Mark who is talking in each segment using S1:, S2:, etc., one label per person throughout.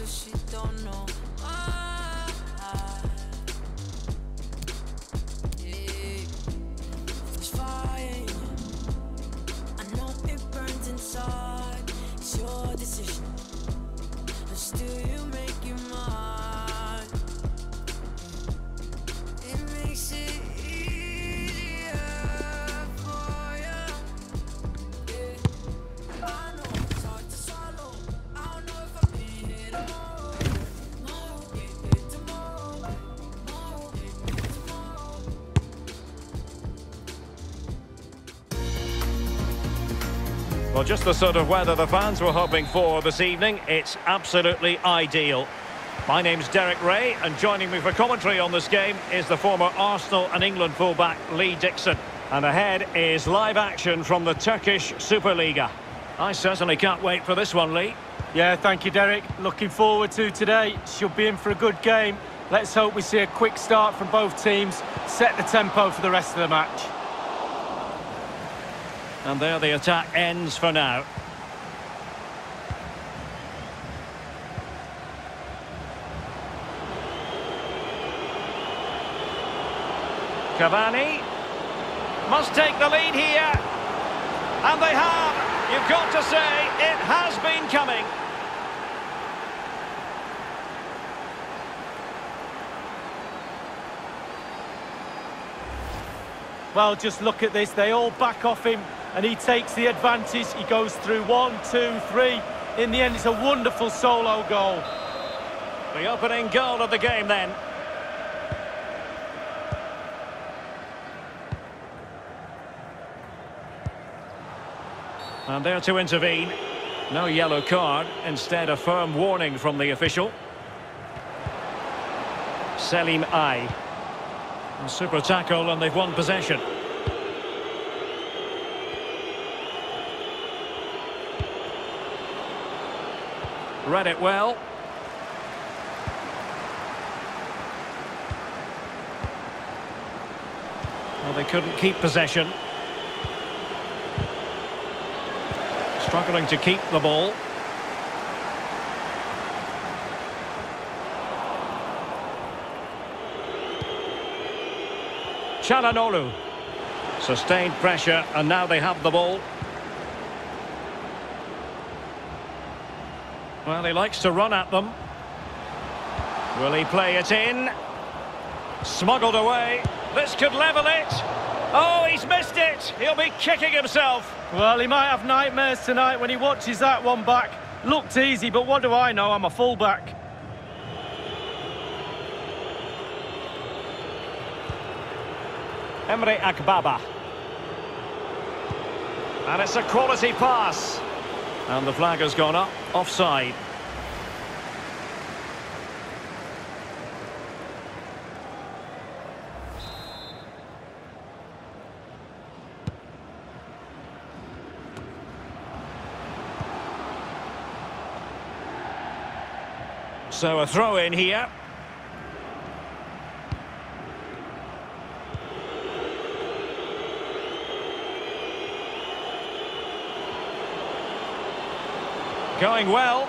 S1: she don't know. It's fine. I know it burns inside. It's your decision, but still you make it mine. It makes it easier for you. Yeah. I know it's hard to swallow. I don't know if I'll be here tomorrow. Tomorrow.
S2: Well, just the sort of weather the fans were hoping for this evening. It's absolutely ideal. My name's Derek Ray, and joining me for commentary on this game is the former Arsenal and England fullback Lee Dixon. And ahead is live action from the Turkish Superliga. I certainly can't wait for this one, Lee.
S3: Yeah, thank you, Derek. Looking forward to today. Should be in for a good game. Let's hope we see a quick start from both teams, set the tempo for the rest of the match.
S2: And there the attack ends for now. Cavani must take the lead here. And they have. You've got to say, it has been coming.
S3: Well, just look at this. They all back off him, and he takes the advantage. He goes through 1, 2, 3. In the end, it's a wonderful solo goal.
S2: The opening goal of the game then. And there to intervene. No yellow card, instead a firm warning from the official. Selim Ay. A super tackle, and they've won possession. Read it well. Well, they couldn't keep possession. Struggling to keep the ball. Çalhanoğlu. Sustained pressure, and now they have the ball. Well, he likes to run at them. Will he play it in? Smuggled away. This could level it. Oh, he's missed it. He'll be kicking himself.
S3: Well, he might have nightmares tonight when he watches that one back. Looked easy, but what do I know? I'm a full-back.
S2: Emre Akbaba. And it's a quality pass. And the flag has gone up, offside. So a throw in here. Going well.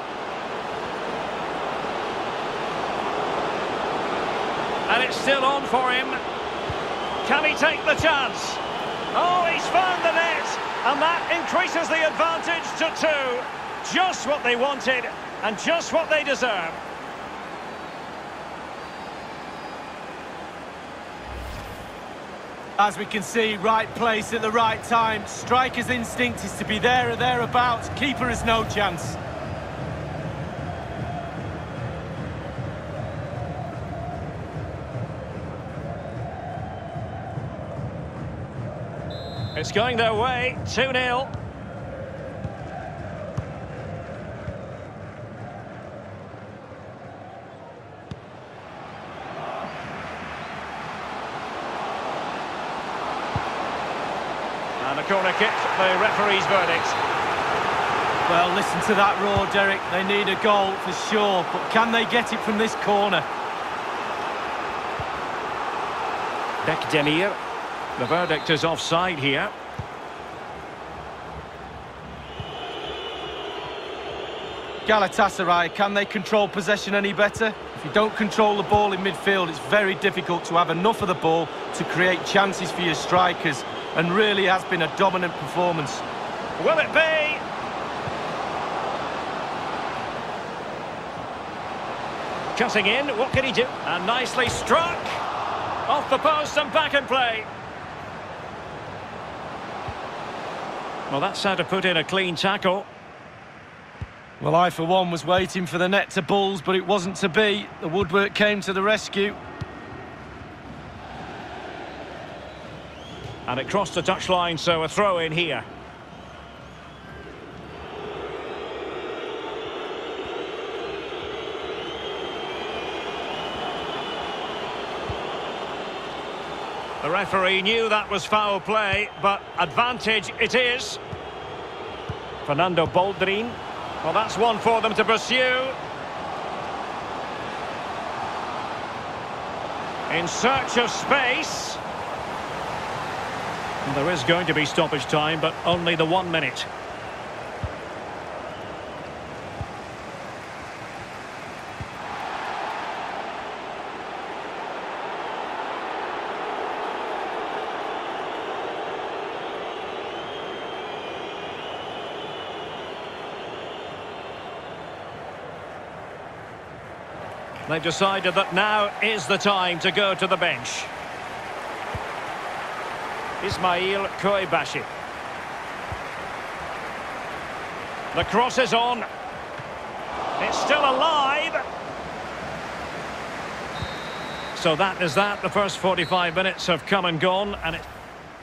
S2: And it's still on for him. Can he take the chance? Oh, he's found the net. And that increases the advantage to 2. Just what they wanted and just what they deserve.
S3: As we can see, right place at the right time. Striker's instinct is to be there or thereabouts. Keeper has no chance.
S2: It's going their way, 2-0. And a corner kick, the referee's verdict.
S3: Well, listen to that roar, Derek. They need a goal for sure, but can they get it from this corner?
S2: Bekdemir. The verdict is offside here.
S3: Galatasaray, can they control possession any better? If you don't control the ball in midfield, it's very difficult to have enough of the ball to create chances for your strikers, and really has been a dominant performance.
S2: Will it be? Cutting in, what can he do? And nicely struck! Off the post and back in play. Well, that's how to put in a clean tackle.
S3: Well, I, for one, was waiting for the net to bulls, but it wasn't to be. The woodwork came to the rescue.
S2: And it crossed the touchline, so a throw in here. The referee knew that was foul play, but advantage it is. Fernando Boldrin. Well, that's one for them to pursue. In search of space. And there is going to be stoppage time, but only the 1 minute. They've decided that now is the time to go to the bench. Ismail Koibashi. The cross is on. It's still alive. So that is that. The first 45 minutes have come and gone, and it's...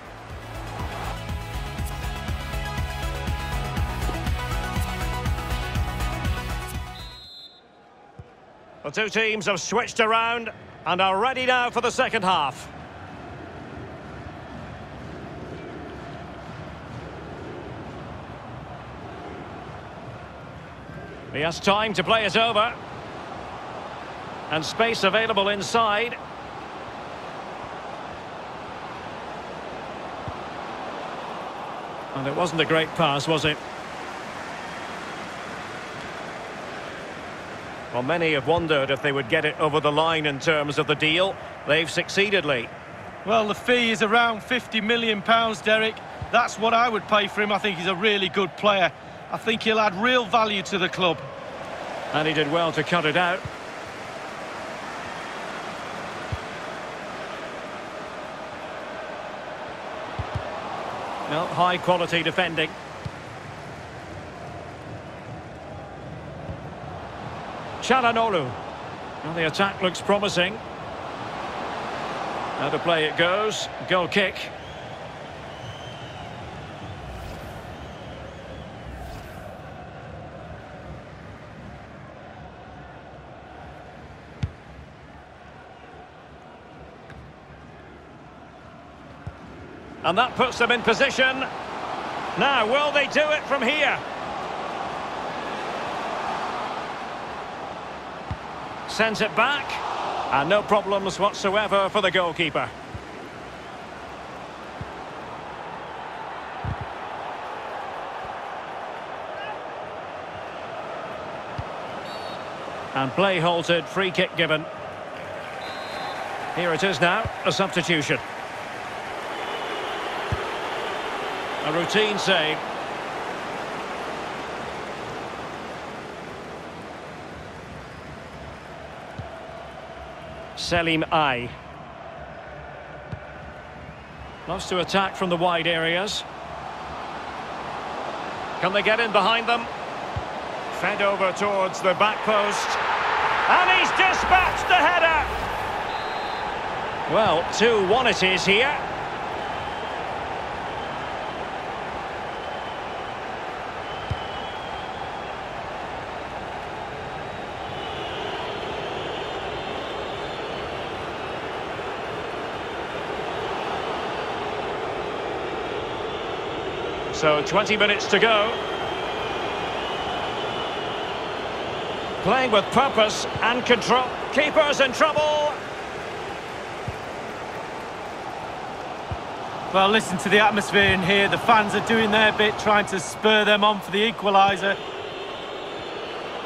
S2: The two teams have switched around and are ready now for the second half. He has time to play it over. And space available inside. And it wasn't a great pass, was it? Well, many have wondered if they would get it over the line in terms of the deal. They've succeeded, Lee.
S3: Well, the fee is around £50 million, Derek. That's what I would pay for him. I think he's a really good player. I think he'll add real value to the club.
S2: And he did well to cut it out. Well, high-quality defending. Çalhanoğlu. Well, the attack looks promising. How to play it goes. Goal kick. And that puts them in position. Now, will they do it from here? Sends it back. And no problems whatsoever for the goalkeeper. And play halted, free kick given. Here it is now, a substitution. A routine save. Selim Ay. Loves to attack from the wide areas. Can they get in behind them? Fed over towards the back post. And he's dispatched the header! Well, 2-1 it is here. So 20 minutes to go. Playing with purpose and control. Keeper's in trouble.
S3: Well, listen to the atmosphere in here. The fans are doing their bit, trying to spur them on for the equaliser.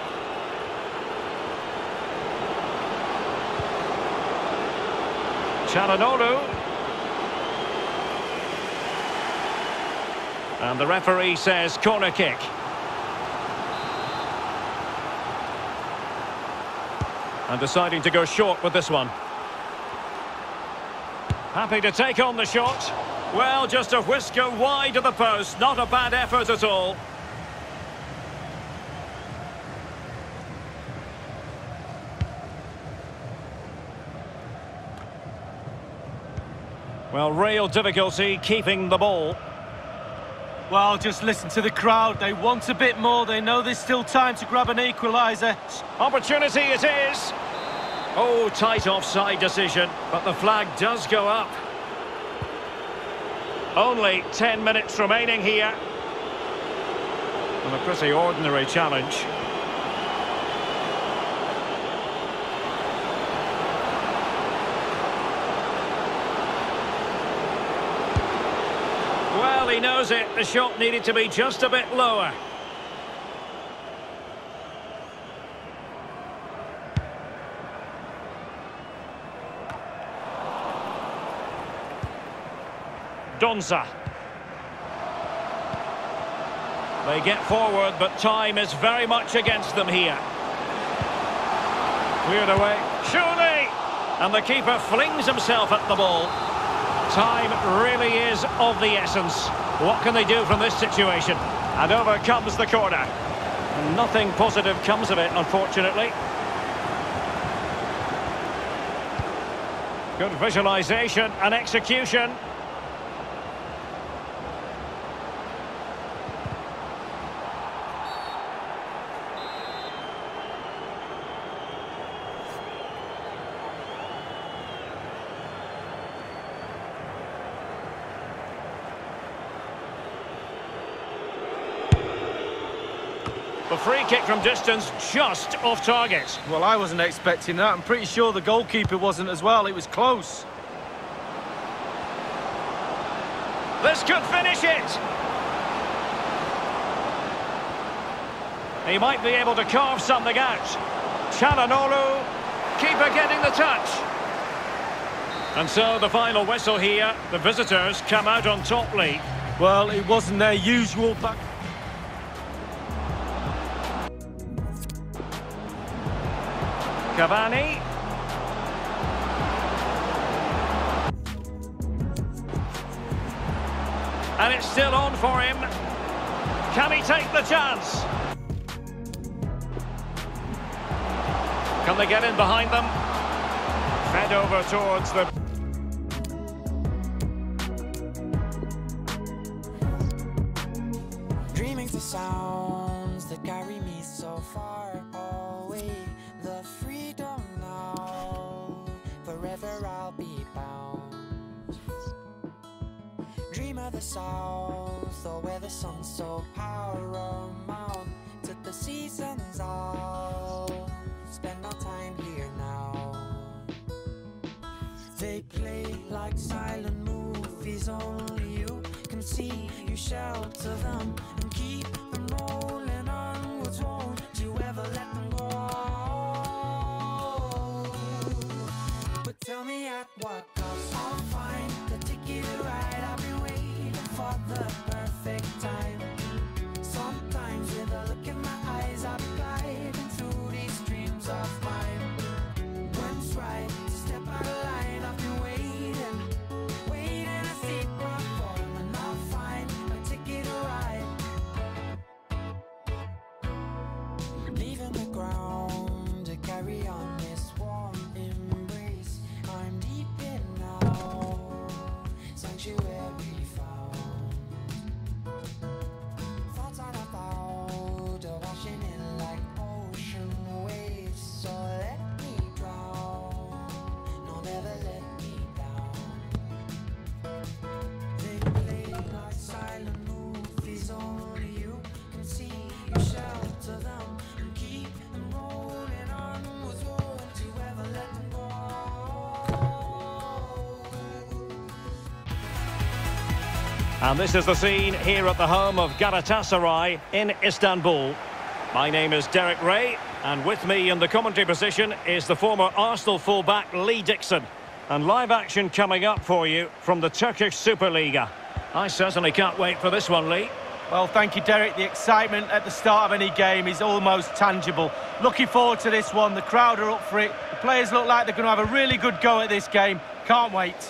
S2: Çalhanoğlu. And the referee says corner kick. And deciding to go short with this one. Happy to take on the shot. Well, just a whisker wide of the post. Not a bad effort at all. Well, real difficulty keeping the ball.
S3: Well, just listen to the crowd. They want a bit more. They know there's still time to grab an equaliser.
S2: Opportunity it is. Oh, tight offside decision, but the flag does go up. Only 10 minutes remaining here. And a pretty ordinary challenge. Well, he knows it. The shot needed to be just a bit lower. Donza. They get forward, but time is very much against them here. Cleared away. Surely! And the keeper flings himself at the ball. Time really is of the essence. What can they do from this situation? And over comes the corner. Nothing positive comes of it, unfortunately. Good visualisation and execution. The free kick from distance, just off target.
S3: Well, I wasn't expecting that. I'm pretty sure the goalkeeper wasn't as well. It was close.
S2: This could finish it. He might be able to carve something out. Çalhanoğlu, keeper getting the touch. And so the final whistle here. The visitors come out on top, Lee.
S3: Well, it wasn't their usual back.
S2: Cavani. And it's still on for him. Can he take the chance? Can they get in behind them? Fed over towards the...
S1: Dreaming the sounds that carry me so far away. The freedom now, forever I'll be bound. Dream of the south, or where the sun's so paramount. Took the seasons all, spend our time here now. They play like silent movies, only you can see. You shelter them and keep them rolling onwards. Won't you ever let them go? But tell me at what cost. I'll find the ticket right. I've been waiting for the perfect time. Sometimes with a look in my eyes, I'll be gliding through these dreams of mine. When it's right to step out of line, I've been waiting to see it perform. And I'll find my ticket right. Leaving the ground to carry on this warm embrace. I'm deep in now, sanctuary found. Thoughts on about washing in like ocean waves. So let me drown, no, never let me down. They play like silent movies, only you can see. You shelter them and keep them rolling onwards. Won't you ever let them go?
S2: And this is the scene here at the home of Galatasaray in Istanbul. My name is Derek Ray, and with me in the commentary position is the former Arsenal fullback Lee Dixon. And live action coming up for you from the Turkish Superliga. I certainly can't wait for this one, Lee.
S3: Well, thank you, Derek. The excitement at the start of any game is almost tangible. Looking forward to this one. The crowd are up for it. The players look like they're going to have a really good go at this game. Can't wait.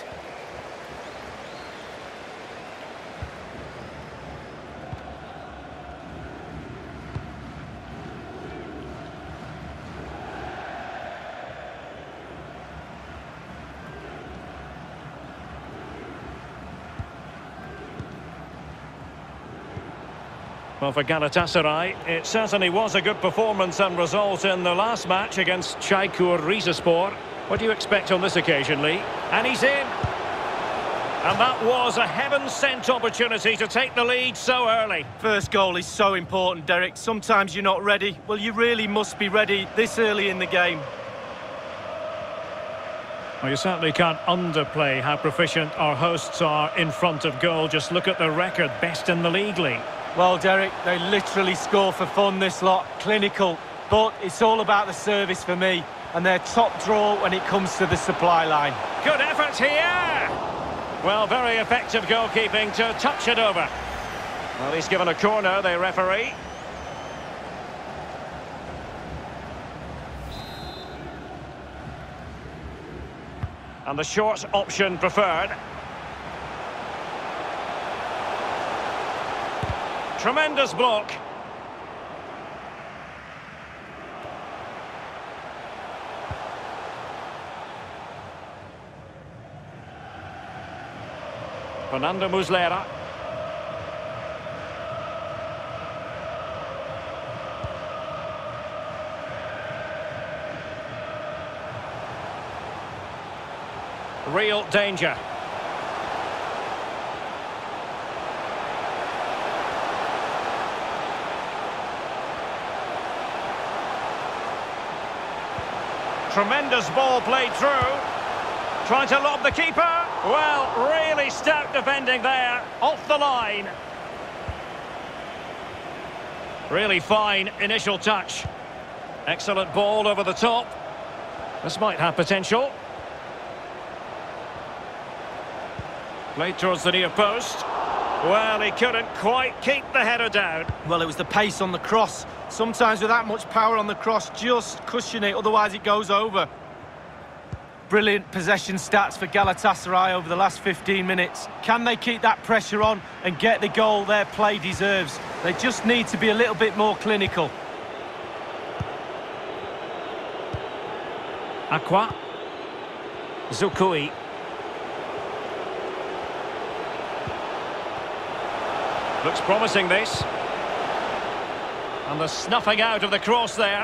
S2: Well, for Galatasaray, it certainly was a good performance and result in the last match against Çaykur Rizespor. What do you expect on this occasion, Lee? And he's in! And that was a heaven-sent opportunity to take the lead so early.
S3: First goal is so important, Derek. Sometimes you're not ready. Well, you really must be ready this early in the game.
S2: Well, you certainly can't underplay how proficient our hosts are in front of goal. Just look at the record, best in the league, Lee.
S3: Well, Derek, they literally score for fun, this lot. Clinical. But it's all about the service for me. And they're top draw when it comes to the supply line.
S2: Good effort here! Well, very effective goalkeeping to touch it over. Well, he's given a corner, the referee. And the short option preferred. Tremendous block. Fernando Muslera. Real danger. Tremendous ball played through. Trying to lob the keeper. Well, really stout defending there. Off the line. Really fine initial touch. Excellent ball over the top. This might have potential. Played towards the near post. Well, he couldn't quite keep the header down.
S3: Well, it was the pace on the cross. Sometimes with that much power on the cross, just cushion it, otherwise it goes over. Brilliant possession stats for Galatasaray over the last 15 minutes. Can they keep that pressure on and get the goal their play deserves? They just need to be a little bit more clinical.
S2: Aqua. Zukui. Looks promising, this. And the snuffing out of the cross there.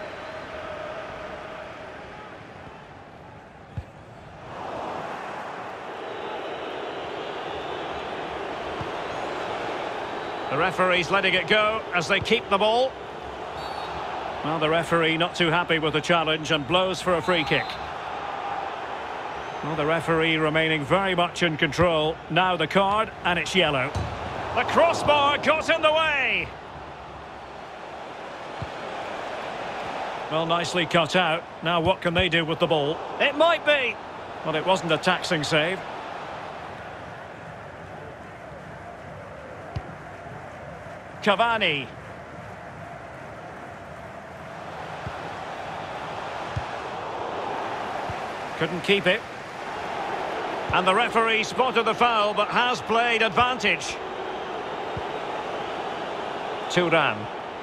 S2: The referee's letting it go as they keep the ball. Well, the referee not too happy with the challenge and blows for a free kick. Well, the referee remaining very much in control. Now the card, and it's yellow. The crossbar got in the way. Well, nicely cut out. Now what can they do with the ball? It might be. Well, it wasn't a taxing save. Cavani. Couldn't keep it. And the referee spotted the foul, but has played advantage. Thuram.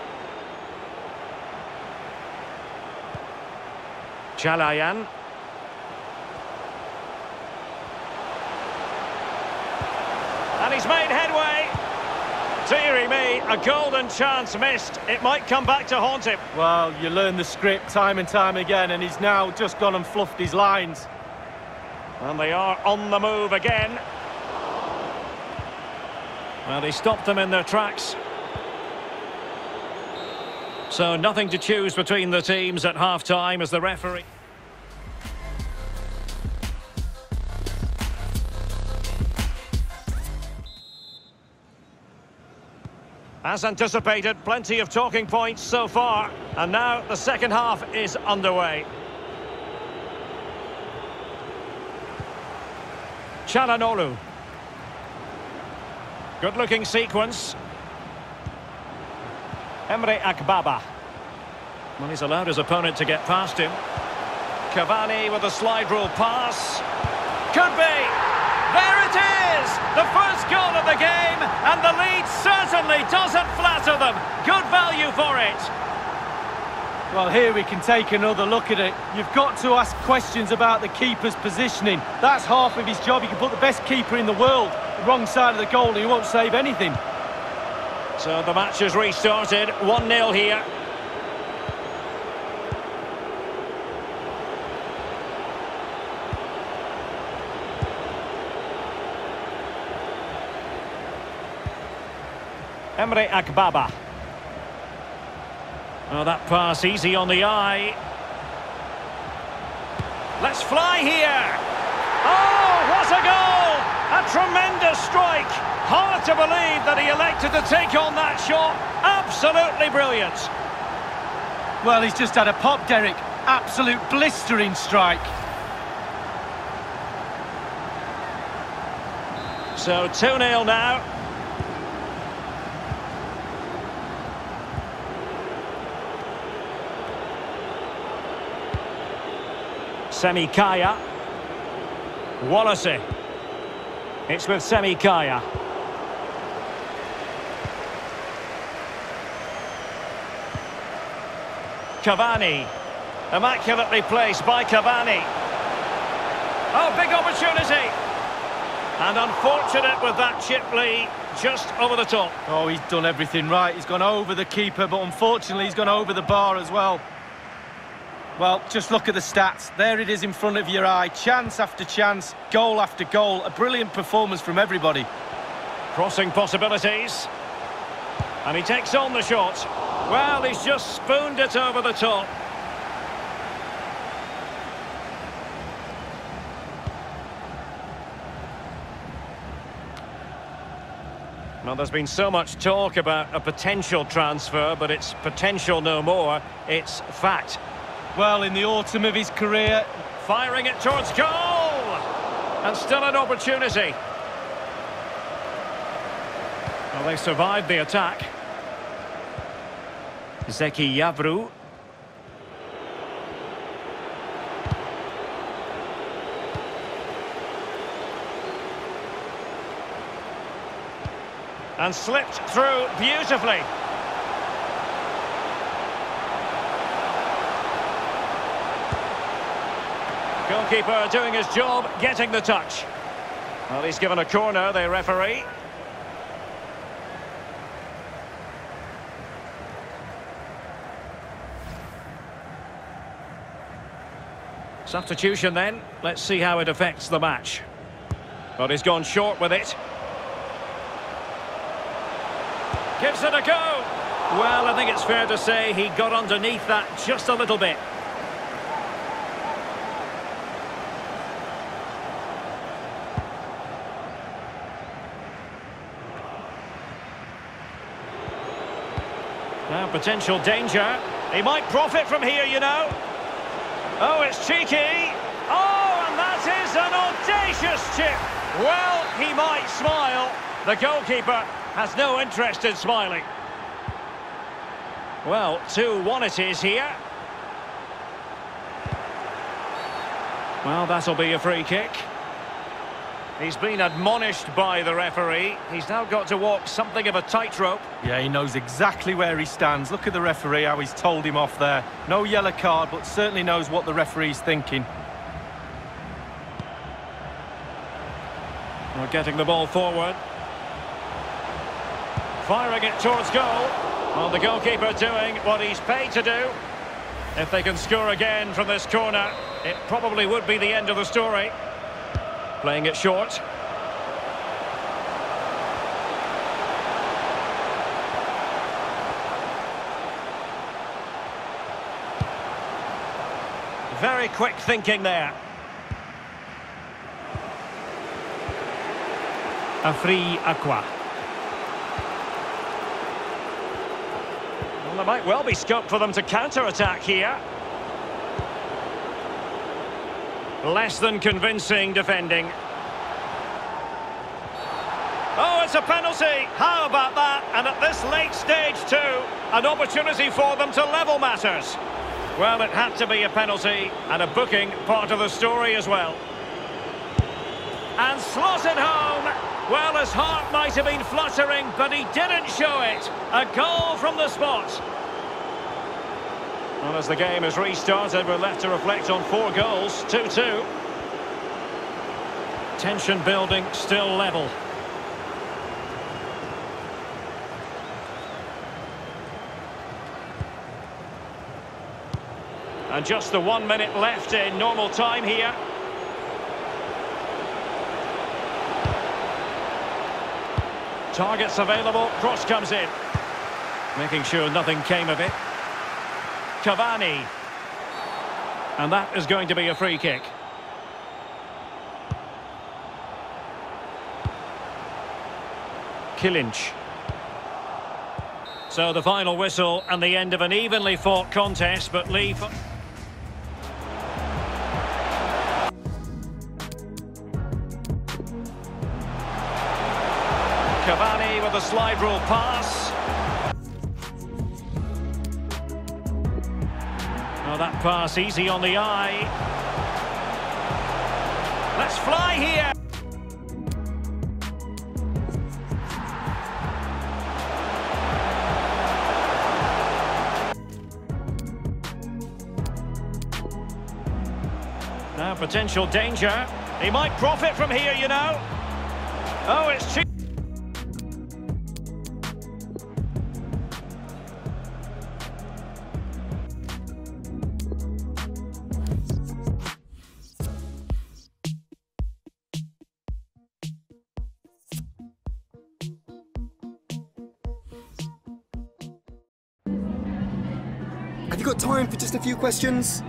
S2: Chalayan. And he's made headway. Deary me, a golden chance missed. It might come back to haunt him.
S3: Well, you learn the script time and time again, and he's now just gone and fluffed his lines.
S2: And they are on the move again. Well, they stopped them in their tracks. So nothing to choose between the teams at half-time as the referee... As anticipated, plenty of talking points so far. And now the second half is underway. Çalhanoğlu. Good-looking sequence. Emre Akbaba. Well, he's allowed his opponent to get past him. Cavani with a slide rule pass. Could be. There it is! The first goal of the game, and the lead certainly doesn't flatter them. Good value for it.
S3: Well, here we can take another look at it. You've got to ask questions about the keeper's positioning. That's half of his job. You can put the best keeper in the world the wrong side of the goal and he won't save anything.
S2: So the match has restarted. 1-0 here. Emre Akbaba. Oh, that pass easy on the eye. Let's fly here. Oh, what a goal! A tremendous strike. Hard to believe that he elected to take on that shot. Absolutely brilliant.
S3: Well, he's just had a pop, Derek. Absolute blistering strike.
S2: So 2-0 now. Semi Kaya. Wallacey. It's with Semi Kaya. Cavani. Immaculately placed by Cavani. Oh, big opportunity. And unfortunate with that chip, Lee, just over the top.
S3: Oh, he's done everything right. He's gone over the keeper, but unfortunately he's gone over the bar as well. Well, just look at the stats. There it is in front of your eye. Chance after chance, goal after goal. A brilliant performance from everybody.
S2: Crossing possibilities. And he takes on the shot. Well, he's just spooned it over the top. Well, there's been so much talk about a potential transfer, but it's potential no more. It's fact.
S3: Well, in the autumn of his career,
S2: firing it towards goal! And still an opportunity. Well, they survived the attack. Zeki Yavru. And slipped through beautifully. Goalkeeper doing his job, getting the touch. Well, he's given a corner, the referee. Substitution then. Let's see how it affects the match. But he's gone short with it. Gives it a go. Well, I think it's fair to say he got underneath that just a little bit. Now, potential danger. He might profit from here, you know. Oh, it's cheeky. Oh, and that is an audacious chip. Well, he might smile. The goalkeeper has no interest in smiling. Well, 2-1 it is here. Well, that'll be a free kick. He's been admonished by the referee. He's now got to walk something of a tightrope.
S3: Yeah, he knows exactly where he stands. Look at the referee, how he's told him off there. No yellow card, but certainly knows what the referee's thinking.
S2: We're getting the ball forward. Firing it towards goal. Well, the goalkeeper doing what he's paid to do. If they can score again from this corner, it probably would be the end of the story. Playing it short. Very quick thinking there. Afri Aqua. Well, there might well be scope for them to counter-attack here. Less than convincing defending. it's a penalty. How about that? And at this late stage too, an opportunity for them to level matters. Well, it had to be a penalty, and a booking part of the story as well. And slotted home. Well, his heart might have been fluttering, but he didn't show it. A goal from the spot. Well, as the game has restarted, we're left to reflect on 4 goals, 2-2. Tension building, still level. And just the 1 minute left in normal time here. Targets available, cross comes in. Making sure nothing came of it. Cavani. And that is going to be a free kick. Kilinc. So the final whistle and the end of an evenly fought contest, but Lee... Cavani with a slide rule pass. Oh, that pass easy on the eye. Let's fly here. Now potential danger. He might profit from here, you know. Oh, it's cheap.
S4: Have you got time for just a few questions?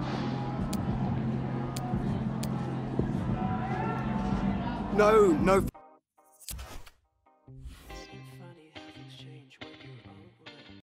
S4: No.